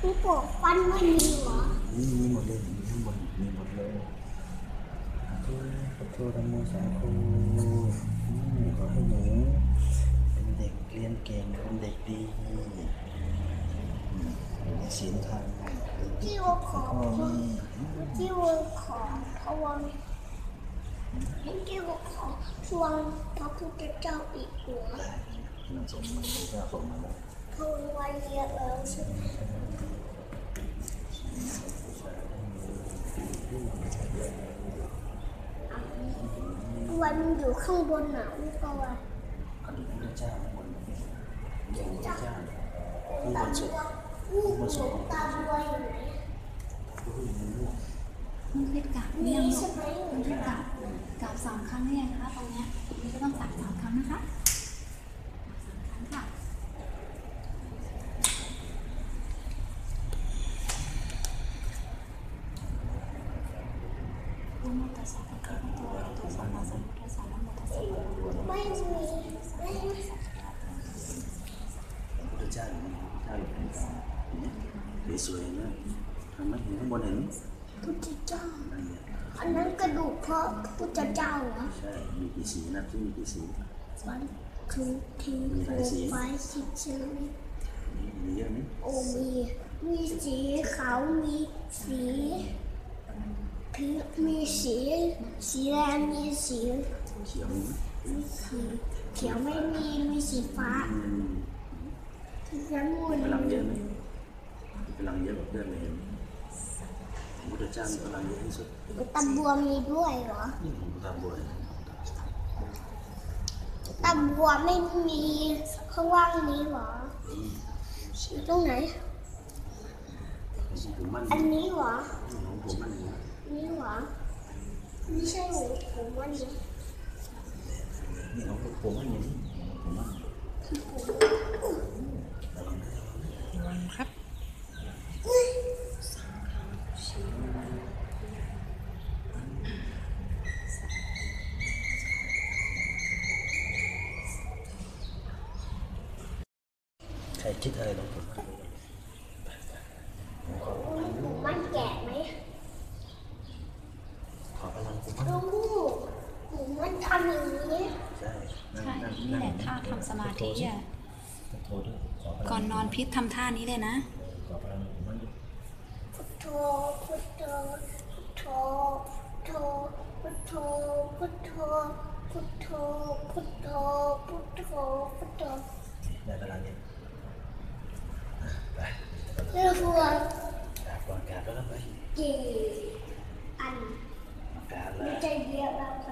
ผู้ปกฟันไม่มีเหรอมีหมดเลยมีข้างบนมีหมดเลยขอโทษธรรมสาธุขอให้หนูเป็นเด็กเรียนเก่งเป็นเด็กดีมีศีลธรรมที่ว่าขอที่ว่าขอพระวังที่ว่าขอทวงพระพุทธเจ้าอีกหัวมันส่งมาแล้วส่งมาแล้วพระวันเยอะแล้วใช่ไหมวันอยู่ข้างบนหนาวก็วันอดีตพระเจ้าข้างบนพระเจ้าข้างบนสุดข้างบนสุดตาบัวอยู่ไหนมันคือกราบเนี่ยมันคือกราบ3 ครั้งเนี่ยนะคะตรงเนี้ยนี่ก็ต้องกราบ3 ครั้งนะคะ3 ครั้งค่ะนะโมตัสสะภะคะวะโตอะระหะโตสัมมาสัมพุทธัสสะนะโมตัสสะภะคะวะโตไม่มีพระเจ้าอยู่ข้างบนสวยๆนะทำไมเห็นข้างบนเห็นพุทธเจ้าอันนั้นกระดูกเพราะพุทธเจ้าเหรอใช่มีกี่สีนะที่มีกี่สี 1 2 3 4 5 6 7 มีเยอะไหมโอ้มีสีขาวมีสีพิงมีสีแดงมีสีเขียวมีสีเขียวไม่มีสีฟ้าน้ำมูลพลังเยอะไหมพลังเยอะแบบเพื่อนเลยพระพุทธเจ้ามีพลังเยอะที่สุดตะบัวมีด้วยเหรอตะบัวตะบัวไม่มีข้างล่างนี้เหรออยู่ตรงไหนอันนี้เหรอนี่เหรอไม่ใช่ผมมันนี้นี่ของผมมันนี่ผมมันระวังครับใครคิดอะไรลงผมมันแก่ไหมขอพลังผมมันทำอย่างนี้ใช่นี่แหละท่าทำสมาธิอ่ะก่อนนอนพิษทำท่านี้เลยนะพุทโธพุทโธพุทโธพุทโธพุทโธพุทโธพุทโธพุทโธพุทโธได้พลังเนี่ยไปเรื่องพวงกราบก่อนกราบแล้วก็ไปกี่อันกราบแล้วไม่ใจเดียวแล้ว